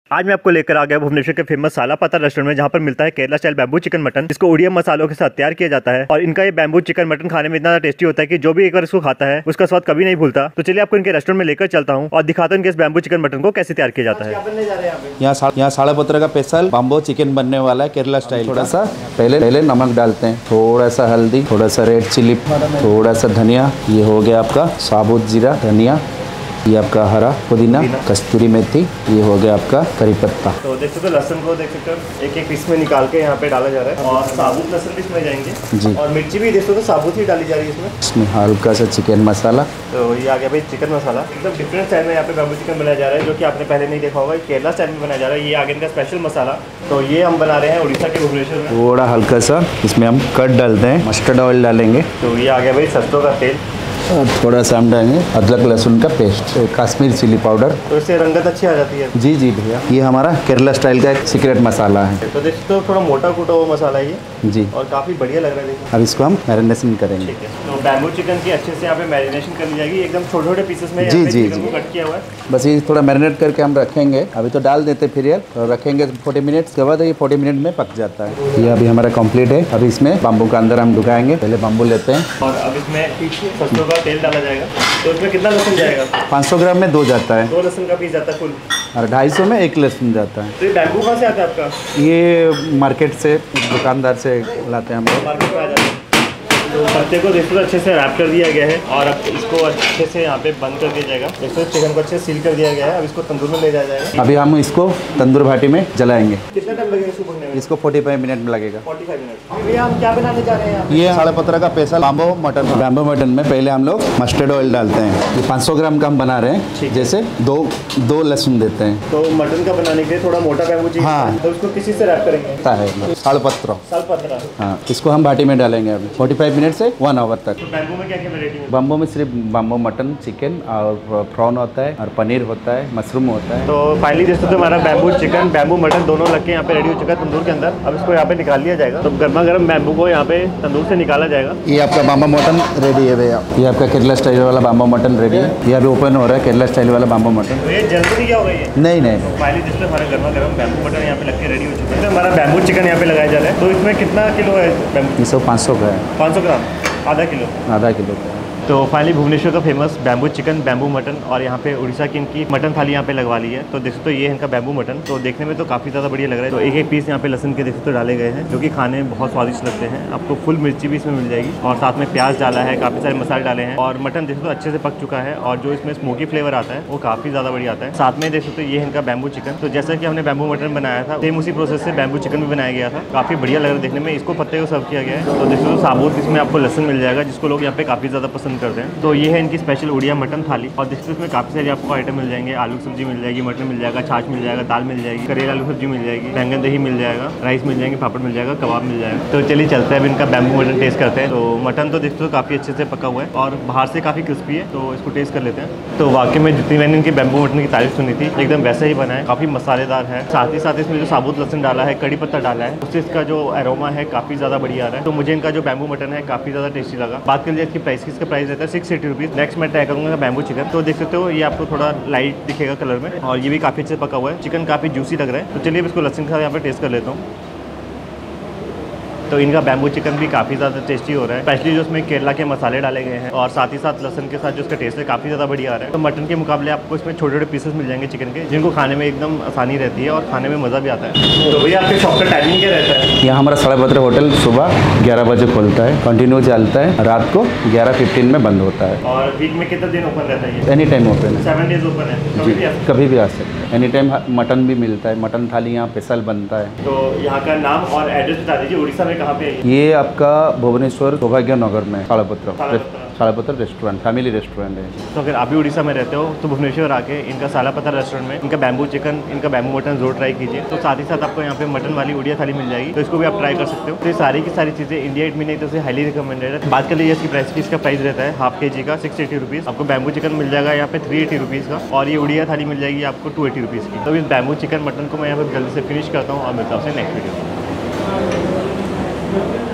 आज मैं आपको लेकर आ गया भुवनेश्वर के फेमस साला पत्थर रेस्टोरेंट में, जहाँ पर मिलता है Kerala style bamboo chicken mutton, इसको ओडियम मसालों के साथ तैयार किया जाता है। और इनका ये बैम्बू चिकन मटन खाने में इतना टेस्टी होता है कि जो भी एक बार इसको खाता है उसका स्वाद कभी नहीं भूलता। तो चलिए आपको इनके रेस्टोरेंट में लेकर चलता हूँ और दिखाता हूँ इनके इस बैम्बू चिकन मटन को कैसे तैयार किया जाता है। यहाँ साड़ा पत्थर का स्पेशल बैम्बू चिकन बनने वाला है केरला स्टाइल। थोड़ा सा पहले नमक डालते हैं, थोड़ा सा हल्दी, थोड़ा सा रेड चिली, थोड़ा सा धनिया, ये हो गया आपका साबुत जीरा धनिया, ये आपका हरा पुदीना, कस्तूरी मेथी, ये हो गया आपका करी पत्ता। तो देख सकते हो लहसुन को देख सकते हो एक एक पीस में निकाल के यहाँ पे डाला जा रहा है और साबुत लहसुन भी इसमें जाएंगे जी। और मिर्ची भी देख सकते हो साबुत ही डाली जा रही है इसमें हल्का सा चिकन मसाला। तो ये आ गया भाई चिकन मसाला, एकदम डिफरेंट स्टाइल में यहाँ पे बैम्बू चिकन बनाया जा रहा है, जो कि आपने पहले नहीं देखा होगा। केरला स्टाइल में बनाया जा रहा है, ये आगे इनका स्पेशल मसाला। तो ये हम बना रहे हैं उड़ीसा के भुवनेश्वर में। थोड़ा हल्का सा इसमें हम कट डालते हैं, मस्टर्ड ऑयल डालेंगे। तो ये आ गया भाई सरसों का तेल, और थोड़ा सा हम डालेंगे अदरक लहसुन का पेस्ट, कश्मीर चिली पाउडर। तो इससे रंगत अच्छी आ जाती है। जी जी भैया, ये हमारा केरला स्टाइल का एक सीक्रेट मसाला है। तो देखते हो थोड़ा मोटा कूटा हुआ मसाला है ये जी, और काफ़ी बढ़िया लग रहा है। अब इसको हम मैरिनेशन करेंगे। ठीक है, तो बैम्बू चिकन की अच्छे से यहाँ पे मैरिनेशन कर ली जाएगी, एकदम छोटे छोटे पीसेस में जी जी चिकन को कट किया हुआ है। बस ये थोड़ा मैरिनेट करके हम रखेंगे, अभी तो डाल देते फिर यार, और रखेंगे 40 मिनट्स के बाद ये 40 मिनट में पक जाता है। ये अभी हमारा कंप्लीट है। अभी इसमें बाम्बू का अंदर हम ढुकाएंगे, पहले बाम्बू लेते हैं और अब इसमें सरसों का तेल डाला जाएगा। तो इसमें कितना लहसुन जाएगा? 500 ग्राम में 2 जाता है, 2 लहसुन का पीस जाता है फुल, और 250 में 1 लहसुन जाता है। तो ये बैम्बू कहाँ से आता है आपका? ये मार्केट से, दुकानदार से लाते हैं हम लोग। मार्केट में आ जाता है। तो पत्ते को देखो अच्छे से रैप कर दिया गया है और अब इसको अच्छे से यहाँ पे बंद कर दिया जाएगा। देखो चिकन को अच्छे से सील कर दिया गया है। अब इसको तंदूर में ले जाया जाएगा। अभी हम इसको तंदूर भाटी में जलाएंगे। कितना टाइम लगेगा इसको पकने में? इसको 45 मिनट में लगेगा। 45 मिनट। भैया हम क्या बनाने जा रहे हैं? ये साड़ा पत्थर का special bamboo mutton. Bamboo mutton में पहले हम लोग मस्टर्ड ऑयल डालते हैं। ये 500 ग्राम का हम बना रहे हैं, जैसे दो लहसुन देते हैं। तो मटन का बनाने के लिए थोड़ा मोटा बैम्बू चाहिए। हाँ, तो उसको किसी से रैप करेंगे? साड़ा पत्थर। हाँ, इसको हम भाटी में डालेंगे अभी 45 मिनट से 1 आवर तक। तो बैम्बू में क्या क्या वैरायटी है? बैम्बू में सिर्फ बैम्बू मटन, चिकन और प्रॉन होता है, और पनीर होता है, मशरूम होता है। तो फाइनली दोस्तों हमारा बैम्बू चिकन बैम्बू मटन दोनों लग के यहाँ पे रेडी हो चुका है तंदूर के अंदर। अब इसको यहाँ पे निकाल लिया जाएगा। तो गर्मा गर्म बैम्बू को यहाँ पे तंदूर से निकाला जाएगा। ये आपका बैम्बू मटन रेडी है भैया। ये आपका केरला स्टाइल वाला बैम्बू मटन रेडी है। ये अभी ओपन हो रहा है केरला स्टाइल वाला बैम्बू मटन। तो ये जल्दी क्या हो रही है? नहीं। फाइनली दोस्तों हमारा गर्मा गर्म बैम्बू मटन यहाँ पे लग के रेडी हो चुका है। हमारा बैम्बू चिकन यहाँ पे लगाया जा रहा है। तो इसमें कितना किलो है बैम्बू? 500 का है। 500 ग्राम, आधा किलो का। तो फाइनली भुवनेश्वर का famous bamboo chicken bamboo mutton और यहाँ पे उड़ीसा की इनकी मटन थाली यहाँ पे लगवा ली है। तो देख सकते हो ये इनका बैम्बू मटन, तो देखने में तो काफ़ी ज़्यादा बढ़िया लग रहा है। तो एक एक पीस यहाँ पे लहसुन के देख सकते हो डाले गए हैं, जो कि खाने में बहुत स्वादिष्ट लगते हैं। आपको फुल मिर्ची भी इसमें मिल जाएगी और साथ में प्याज डाला है, काफ़ी सारे मसाले डाले हैं और मटन देख सकते हो अच्छे से पक चुका है और जो इसमें स्मोकी फ्लेवर आता है वो काफ़ी ज़्यादा बढ़िया आता है। साथ में देख सकते हो ये इनका बैम्बू चिकन। तो जैसा कि हमने बैम्बू मटन बनाया था सेम उसी प्रोसेस से बैम्बू चिकन भी बनाया गया था। काफ़ी बढ़िया लग रहा है देखने में। इसको पत्ते को सर्व किया गया है। तो देख सकते हो साबुत इसमें आपको लहसुन मिल जाएगा, जिसको लोग यहाँ पे काफ़ी ज़्यादा पसंद करते हैं। तो ये है इनकी स्पेशल उड़िया मटन थाली और देखते इसमें काफ़ी सारे आपको आइटम मिल जाएंगे। आलू सब्जी मिल जाएगी, मटन मिल जाएगा, छाछ मिल जाएगा, दाल मिल जाएगी, करेला आलू सब्जी मिल जाएगी, बैंगन दही मिल जाएगा, राइस मिल जाएंगे, पापड़ मिल जाएगा, कबाब मिल जाएगा। तो चलिए चलते हैं अब इनका बैम्बू मटन टेस्ट करते हैं। तो मटन तो देखते हो काफ़ी अच्छे से पका हुआ है और बाहर से काफ़ी क्रिस्पी है। तो इसको टेस्ट कर लेते हैं। तो वाकई में जितनी मैंने इनकी बैम्बू मटन की तारीफ सुनी थी एकदम वैसा ही बना है। काफ़ी मसालेदार है, साथ ही साथ इसमें जो साबुत लहसुन डाला है, कड़ी पत्ता डाला है, उससे इसका जो एरोमा है काफ़ी ज़्यादा बढ़िया आ रहा है। तो मुझे इनका जो बैम्बू मटन है काफ़ी ज़्यादा टेस्टी लगा। बात कर लिया इसकी प्राइस की, इसका प्राइस रहता है 680 रुपीज़। नेक्स्ट मैं ट्राई करूँगा बैम्बू चिकन। तो देख सकते हो ये आपको थोड़ा लाइट दिखेगा कलर में और ये भी काफ़ी अच्छे से पका हुआ है। चिकन काफ़ी जूसी लग रहा है। तो चलिए इसको लहसुन के साथ यहाँ पे टेस्ट कर लेता हूँ। तो इनका बैम्बू चिकन भी काफ़ी ज़्यादा टेस्टी हो रहा है, स्पेशली जो उसमें केरला के मसाले डाले गए हैं और साथ ही साथ लहसुन के साथ जो उसका टेस्ट है काफ़ी ज़्यादा बढ़िया आ रहा है। तो मटन के मुकाबले आपको इसमें छोटे छोटे पीसेस मिल जाएंगे चिकन के, जिनको खाने में एकदम आसानी रहती है और खाने में मज़ा भी आता है। तो भैया आपके शॉप का टाइमिंग क्या रहता है? यहाँ हमारा साड़ा पत्थर होटल सुबह 11 बजे खुलता है, कंटिन्यू चलता है, रात को 11:15 में बंद होता है। और वीक में कितना दिन ओपन रहता है? एनी टाइम ओपन है, 7 डेज ओपन है, कभी भी आ सकते हैं। एनी टाइम मटन भी मिलता है, मटन थाली यहाँ स्पेशल बनता है। तो यहाँ का नाम और एड्रेस बता दीजिए, उड़ीसा में कहाँ पे है? ये आपका भुवनेश्वर सौभाग्य नगर में साड़ा पत्थर रेस्टोरेंट, फैमिली रेस्टोरेंट है। तो अगर आप भी उड़ीसा में रहते हो तो भुवनेश्वर आके इनका साला पत्थर रेस्टोरेंट में इनका बैम्बू चिकन, इनका बैम्बू मटन जरूर ट्राई कीजिए। तो साथ ही साथ आपको यहाँ पे मटन वाली उड़िया थाली मिल जाएगी, तो इसको भी आप ट्राई कर सकते हो। तो ये सारी की सारी चीज़ें इंडिया गेट में नहीं तो हाईली रिकमेंडेड है। बात कर लीजिए इसकी प्राइस की, इसका प्राइस रहता है हाफ KG का 680 रुपीज़। आपको बैम्बू चिकन मिल जाएगा यहाँ पे 380 रुपीज़ का और ये उड़िया थाली मिल जाएगी आपको 280 रुपीज़ की। तो इस बैम्बू चिकन मटन को मैं यहाँ पर जल्दी से फिनिश करता हूँ और मिलता हूँ आपसे नेक्स्ट वीडियो।